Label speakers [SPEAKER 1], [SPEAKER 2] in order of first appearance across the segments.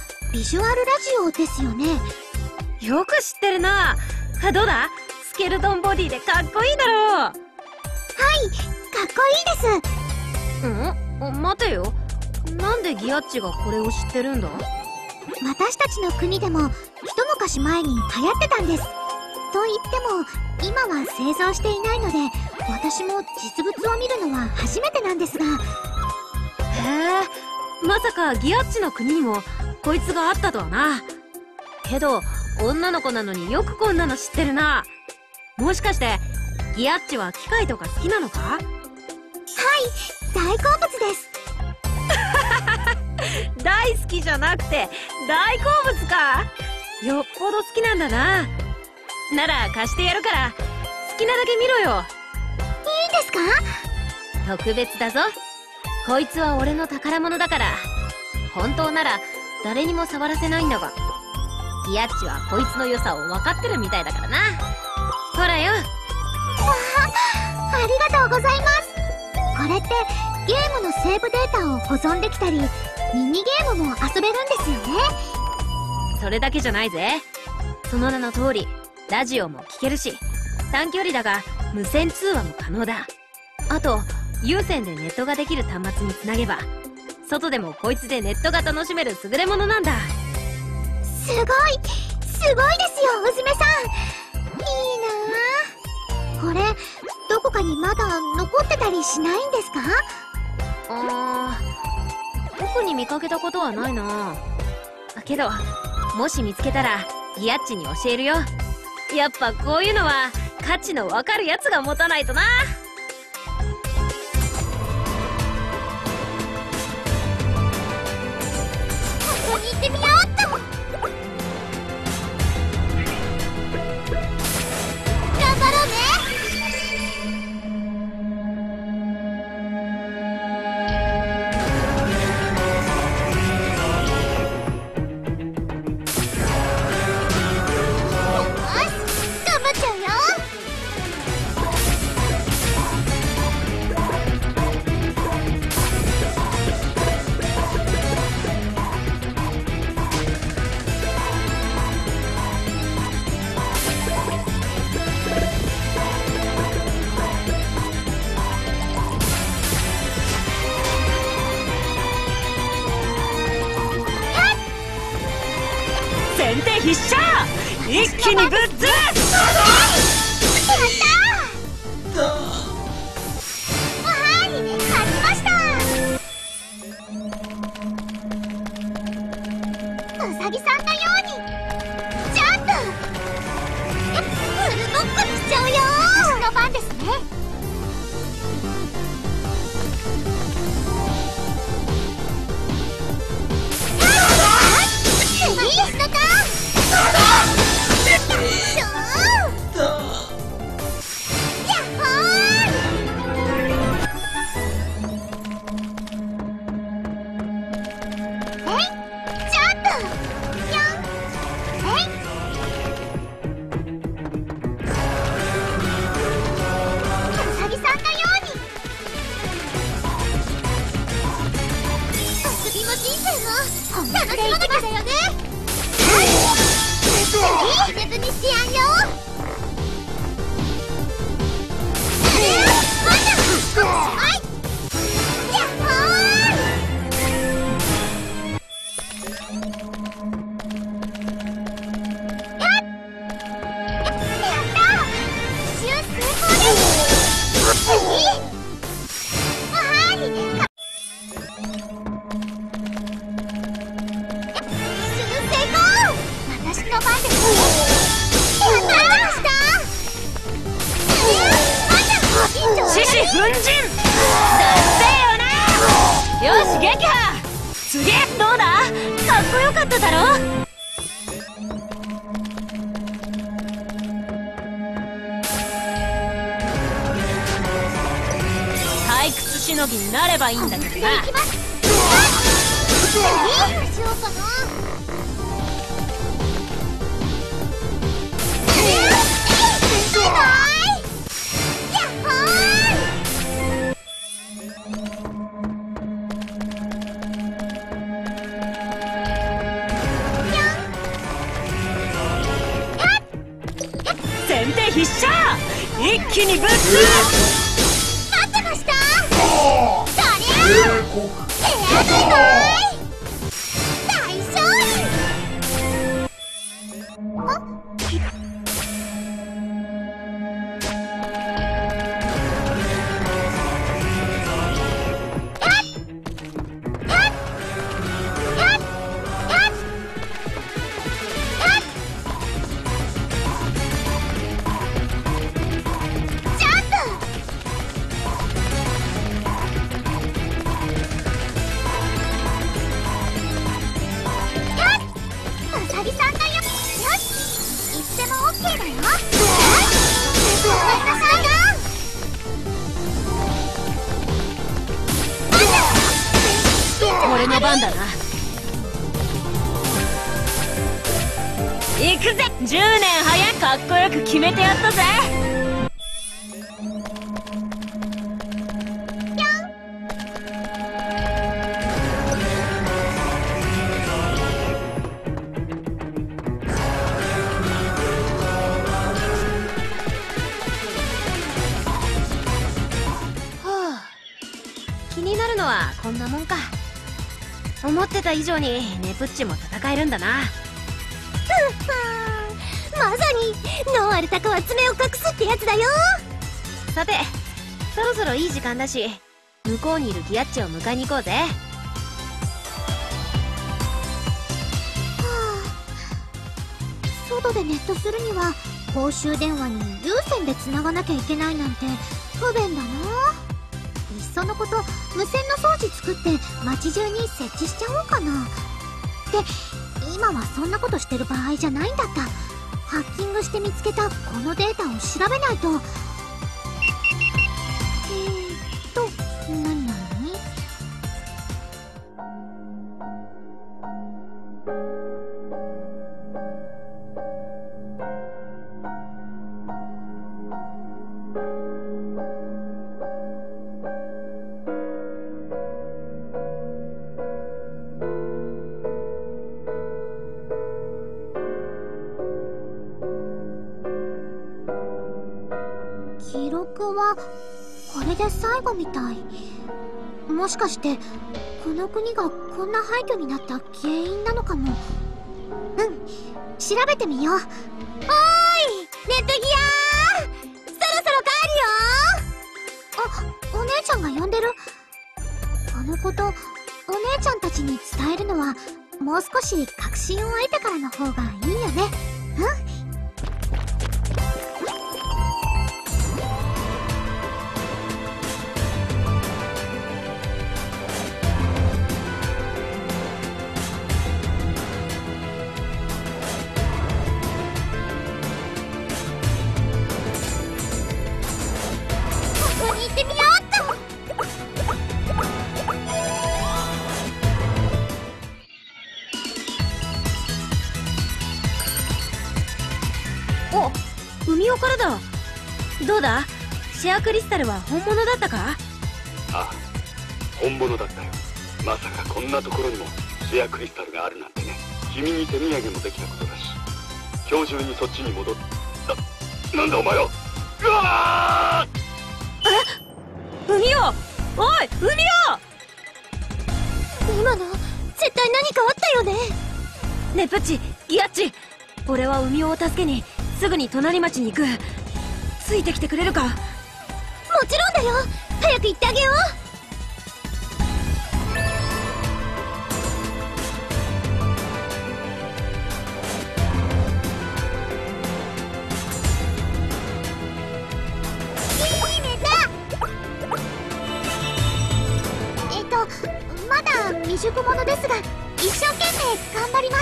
[SPEAKER 1] ビジュアルラジオですよね。
[SPEAKER 2] よく知ってるな。どうだ、スケルトンボディでかっこいいだろう。
[SPEAKER 1] はい、かっこいいです。
[SPEAKER 2] 待てよ。なんでギアッチがこれを知ってるんだ？
[SPEAKER 1] 私たちの国でも一昔前に流行ってたんです。と言っても今は製造していないので、私も実物を見るのは初めてなんですが。へ
[SPEAKER 2] え、まさかギアッチの国にもこいつがあったとはな。けど女の子なのによくこんなの知ってるな。もしかしてギアッチは機械とか好きなのか？
[SPEAKER 1] はい、大好物です。
[SPEAKER 2] 大好きじゃなくて大好物か。よっぽど好きなんだな。なら貸してやるから好きなだけ見ろよ。
[SPEAKER 1] いいですか？
[SPEAKER 2] 特別だぞ。こいつは俺の宝物だから。本当なら誰にも触らせないんだが、ギアッチはこいつの良さを分かってるみたいだからな。ほらよ。
[SPEAKER 1] わあ、ありがとうございます。これってゲームのセーブデータを保存できたり、ミニゲームも遊べるんですよね。
[SPEAKER 2] それだけじゃないぜ。その名の通りラジオも聞けるし、短距離だが無線通話も可能だ。あと有線でネットができる端末につなげば、外でもこいつでネットが楽しめる優れものなんだ。
[SPEAKER 1] すごいですよ、うずめさん。いいなあ。これどこかにまだ残ってたりしないんですか？
[SPEAKER 2] 特に見かけたことはないな。けどもし見つけたらギアッチに教えるよ。やっぱこういうのは価値のわかるやつが持たないとな。
[SPEAKER 1] ここに行ってみようっと。頑張ろうね。頑張っちゃうよ。
[SPEAKER 2] 先手必勝、一気にぶっ潰す。
[SPEAKER 1] やったー。はい、勝ちました。うさぎさんのようにジャンプ。フルノックしちゃうよ。私の番ですね。次のターン。楽しまなきゃだよね。次別にしてやんよ。
[SPEAKER 2] 獅子奮陣だってよな。よし撃破。すげえ、どうだ、かっこよかっただろ。退屈しのぎになればいいんだけどな。
[SPEAKER 1] どうしようかな。
[SPEAKER 2] 必勝。一気にぶっ潰す。
[SPEAKER 1] 待ってました。そりゃエアドイ大勝利。あ
[SPEAKER 2] 俺の番だな。行くぜ。10年早くかっこよく決めてやったぜ。気になるのはこんなもんか。思ってた以上にネプッチも戦えるんだな。
[SPEAKER 1] まさにノーアルタカは爪を隠すってやつだよ。
[SPEAKER 2] さて、そろそろいい時間だし、向こうにいるギアッチを迎えに行こうぜ。
[SPEAKER 1] 外でネットするには公衆電話に有線で繋がなきゃいけないなんて不便だな。いっそのこと無線の装置作って街中に設置しちゃおうかな。で、今はそんなことしてる場合じゃないんだった。ハッキングして見つけたこのデータを調べないと。何記録はこれで最後みたい。もしかしてこの国がこんな廃墟になった原因なのかも。調べてみよう。おーいネットギアー、そろそろ帰るよ。あ、お姉ちゃんが呼んでる。このことお姉ちゃんたちに伝えるのはもう少し確信を得てからの方がいいよね。ここに行ってみようっと。
[SPEAKER 2] お、海尾からだ。どうだ、シェアクリスタルは本物だったか？
[SPEAKER 3] ああ、本物だったよ。まさかこんなところにもシェアクリスタルがあるなんてね。君に手土産もできたことだし、今日中にそっちに戻っなんだお前は。うわ
[SPEAKER 2] 海尾、おい海尾。
[SPEAKER 1] 今の絶対何かあったよね。
[SPEAKER 2] ねえプッチ、ギアッチ、俺は海尾を助けにすぐに隣町に行く。ついてきてくれるか？
[SPEAKER 1] もちろんだよ。早く行ってあげよう。まだ未熟者ですが一生懸命頑張ります。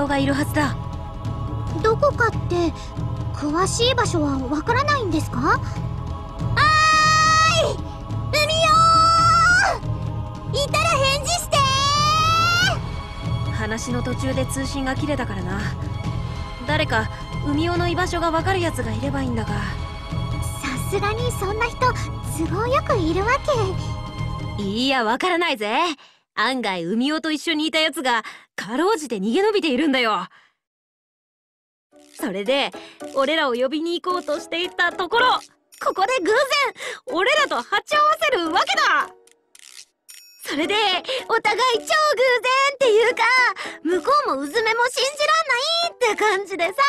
[SPEAKER 2] 雄がいるはずだ。
[SPEAKER 1] どこかって詳しい場所はわからないんですか？海よ、いたら返事して。
[SPEAKER 2] 話の途中で通信が切れたからな。誰か海雄の居場所がわかるやつがいればいいんだが。
[SPEAKER 1] さすがにそんな人都合よくいるわけ？
[SPEAKER 2] いや、わからないぜ。案外海雄と一緒にいたやつがかろうじて逃げ延びているんだよ。それで俺らを呼びに行こうとしていたところ、ここで偶然俺らと鉢合わせるわけだ。それでお互い超偶然っていうか、向こうもうずめも信じらんないって感じでさ。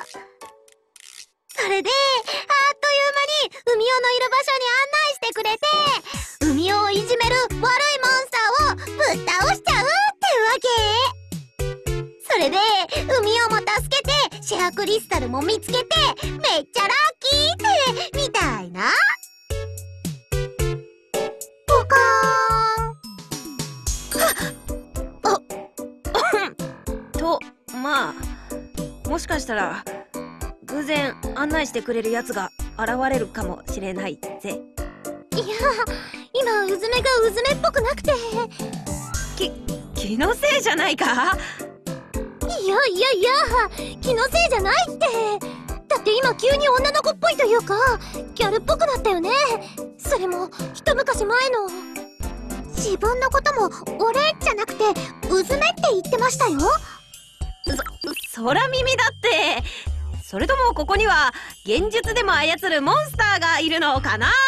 [SPEAKER 2] それであっという間に海雄のいる場所に案内してくれて、海雄をいじめる悪いモンスターをぶっ倒しちゃうってわけ。それで海雄も助けて、シェアクリスタルも見つけて、めっちゃラッキーってみたいな。ポカーンと、まあもしかしたら偶然案内してくれるやつが現れるかもしれないぜ。
[SPEAKER 1] いや、今うずめがうずめっぽくなくて。
[SPEAKER 2] 気のせいじゃないか？
[SPEAKER 1] いや気のせいじゃないって。だって今急に女の子っぽいというかギャルっぽくなったよね。それも一昔前の。自分のことも俺じゃなくてうずめって言ってましたよ。
[SPEAKER 2] 空耳だって。それともここには現実でも操るモンスターがいるのかな？う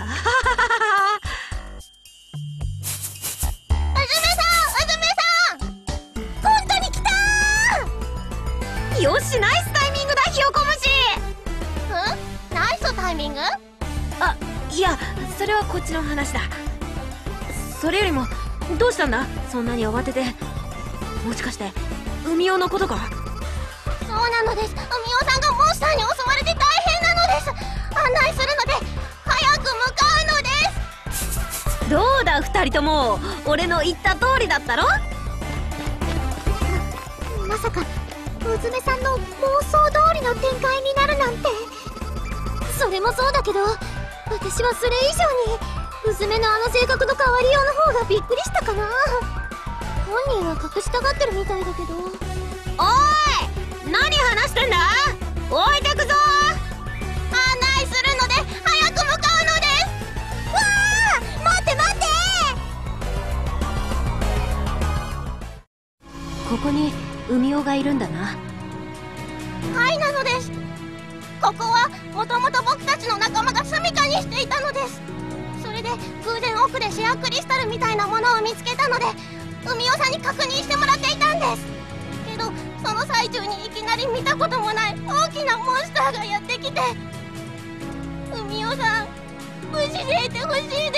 [SPEAKER 1] ずめさん本当に来た
[SPEAKER 2] よし、ナイスタイミングだ、ひよこ虫。
[SPEAKER 1] ナイスタイミング？
[SPEAKER 2] あ、いや、それはこっちの話だ。それよりもどうしたんだ、そんなに慌てて。もしかして海雄のことか？
[SPEAKER 1] そうなのです。海雄さんがモンスターに襲われて大変なのです。案内するので早く向かうのです。
[SPEAKER 2] どうだ二人とも、俺の言った通りだったろ？
[SPEAKER 1] まさかうずめさんの妄想通りの展開になるなんて。それもそうだけど、私はそれ以上にうずめのあの性格の変わりようの方がびっくりしたかな。本人は隠したがってるみたいだけど。
[SPEAKER 2] おい、何話してんだ？置いてくぞ。
[SPEAKER 1] 案内するので早く向かうのです。わあ、待って待って。
[SPEAKER 2] ここに海雄がいるんだな。
[SPEAKER 1] はい、なのです。ここはもともと僕たちの仲間が住処にしていたのです。それで偶然奥でシェアクリスタルみたいなものを見つけたので海雄さんに確認してもらっていたんです。けどその最中にいきなり見たこともない大きなモンスターがやってきて、海雄さん無事でいてほしいです。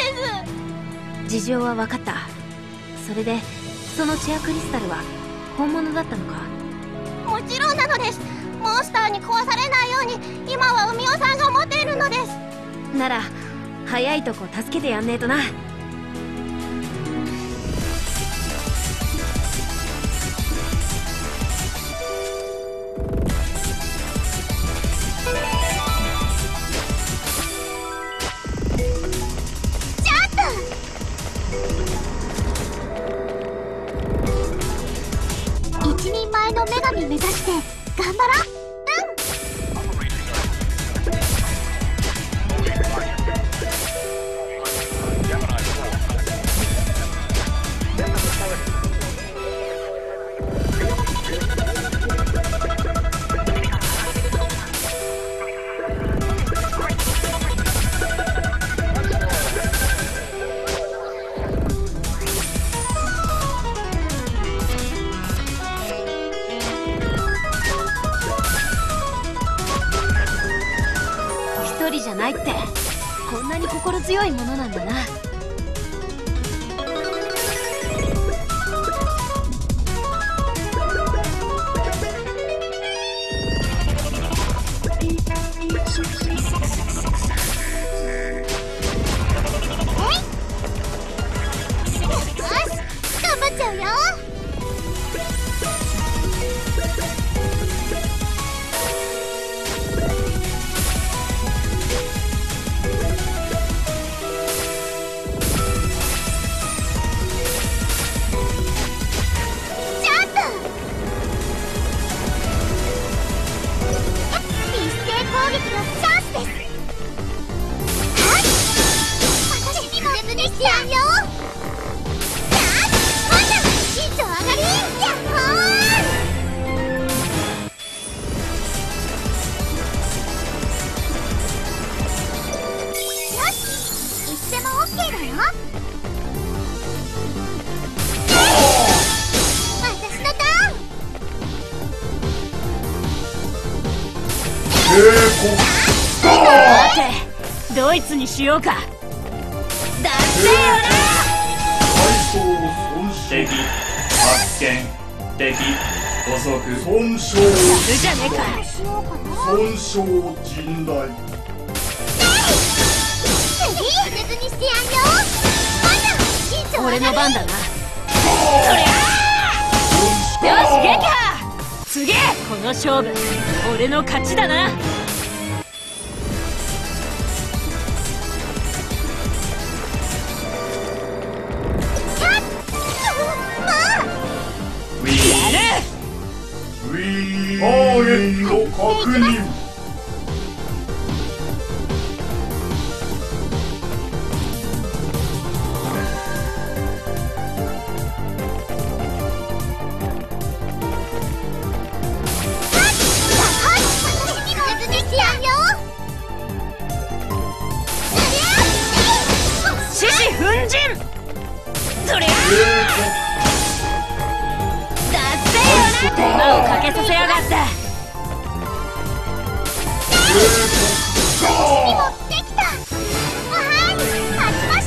[SPEAKER 2] 事情は分かった。それでそのシェアクリスタルは本物だったのか？
[SPEAKER 1] もちろんなのです。モンスターに壊されないように今は海雄さんが持っているのです。
[SPEAKER 2] なら早いとこ助けてやんねえとな。
[SPEAKER 1] 一人前の女神目指して頑張ろう。
[SPEAKER 2] 一人じゃないってこんなに心強いものなんだな。
[SPEAKER 1] 頑張っちゃうよ。
[SPEAKER 2] 待て、ドイツにしようか。だってよな。
[SPEAKER 4] 敵発見、敵捕捉、損傷
[SPEAKER 2] じゃねえか。
[SPEAKER 4] 損傷甚大。
[SPEAKER 1] 次当てずにしてやんよ。
[SPEAKER 2] 俺の番だな。そりゃあ、よし撃破。次この勝負俺の勝ちだな。
[SPEAKER 4] ターゲット確認。
[SPEAKER 2] 獅子奮陣。そりゃだってよな。手間をかけさせやがって。
[SPEAKER 1] できた。はい、勝ちました。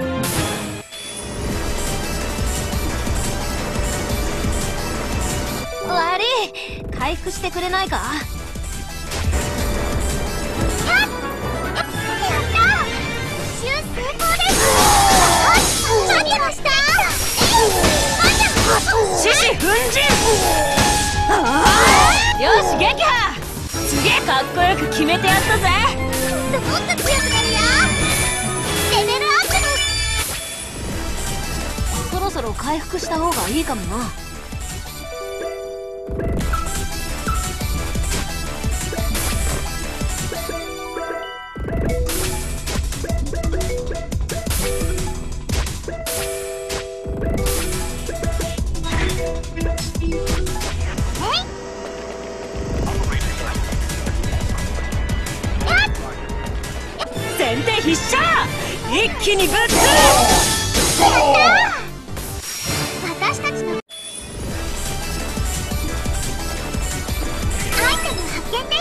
[SPEAKER 2] 悪い、回復してくれないか。
[SPEAKER 1] やったー。一瞬成功です。何をした。
[SPEAKER 2] 獅子奮陣。よし撃破。すげえかっこよく決めてやったぜ。
[SPEAKER 1] もっと強くなるよ。レベルアップです。
[SPEAKER 2] そろそろ回復した方がいいかもな。先手必勝。一気にぶっつ
[SPEAKER 1] 私たちのアイテム発見です。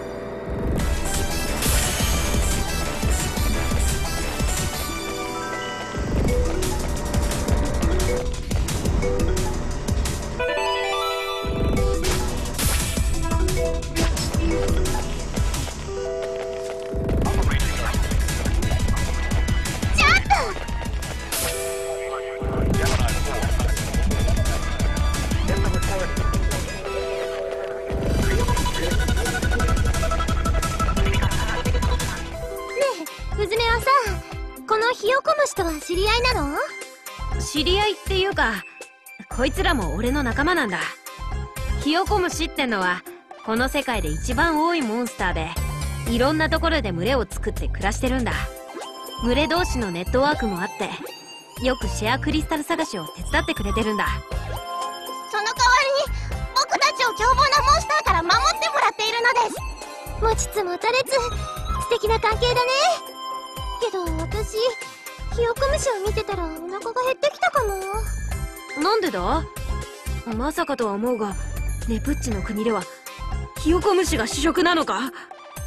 [SPEAKER 1] うずめはさ、このひよこ虫とは知り合いなの？
[SPEAKER 2] 知り合いっていうか、こいつらも俺の仲間なんだ。ひよこ虫ってのはこの世界で一番多いモンスターで、いろんなところで群れを作って暮らしてるんだ。群れ同士のネットワークもあって、よくシェアクリスタル探しを手伝ってくれてるんだ。
[SPEAKER 1] その代わりに僕たちを凶暴なモンスターから守ってもらっているのです。持ちつ持たれつ、素敵な関係だね。けど私、ひよこ虫を見てたらお腹が減ってきたかも。
[SPEAKER 2] なんでだ？まさかとは思うが、ネプッチの国ではひよこ虫が主食なのか？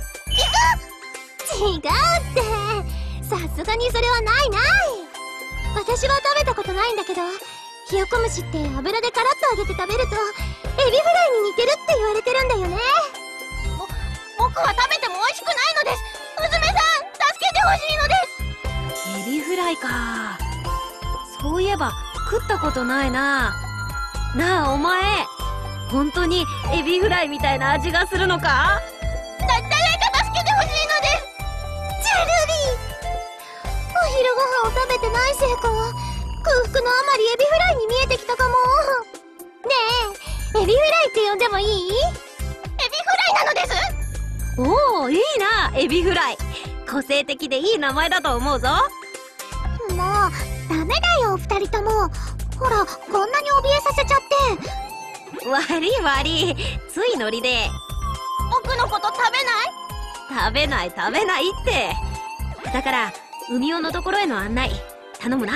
[SPEAKER 1] 違うって、さすがにそれはないない。私は食べたことないんだけど、ひよこ虫って油でカラッと揚げて食べるとエビフライに似てるって言われてるんだよね。僕は食べても美味しくないのです。うずめさん、助けてほしいのです。
[SPEAKER 2] エビフライか。そういえば食ったことないな。なあお前、本当にエビフライみたいな味がするのか？
[SPEAKER 1] 誰か助けてほしいのです。ジャルリー、お昼ご飯を食べてないせいか、空腹のあまりエビフライに見えてきたかも。ねえ、エビフライって呼んでもいい？エビフライなのです。
[SPEAKER 2] おお、いいな、エビフライ。個性的でいい名前だと思うぞ。
[SPEAKER 1] もうダメだよ、二人とも。ほら、こんなに怯えさせちゃって。
[SPEAKER 2] 悪い悪い、ついノリで。
[SPEAKER 1] 僕のこと食べない？
[SPEAKER 2] 食べないって。だから海尾のところへの案内頼むな。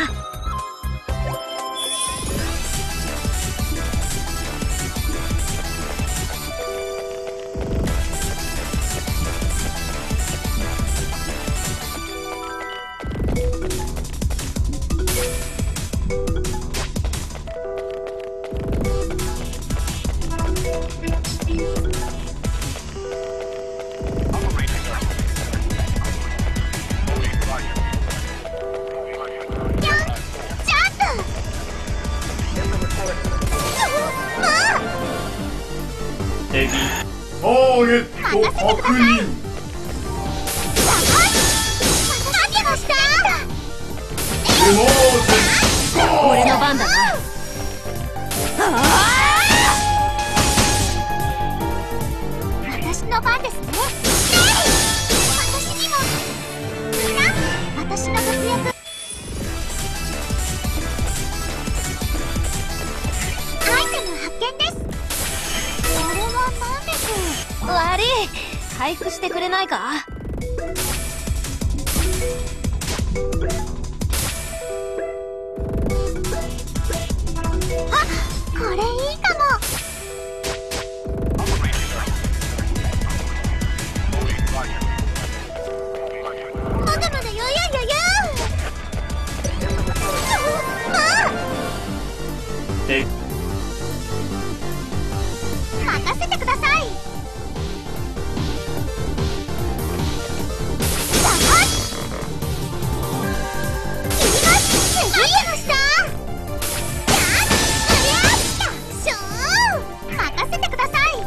[SPEAKER 1] てください。
[SPEAKER 4] 確認。
[SPEAKER 1] 何をした？
[SPEAKER 4] 不能術。
[SPEAKER 2] 俺の番だな。
[SPEAKER 1] 私の番ですね。私にもみんな私の活躍。アイテム発見です。これは何でしょう？
[SPEAKER 2] 悪い。回復してくれないか？
[SPEAKER 1] これいいかも。まだまだ余裕余裕。まあ
[SPEAKER 4] 敵
[SPEAKER 1] 任せてください。さあ切ります。次の下任せてください。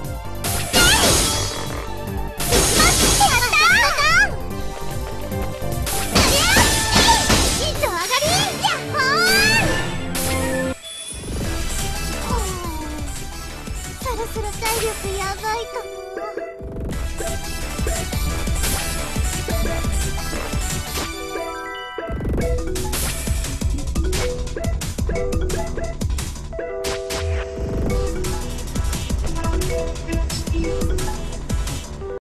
[SPEAKER 1] そろそろ体力やばいかも。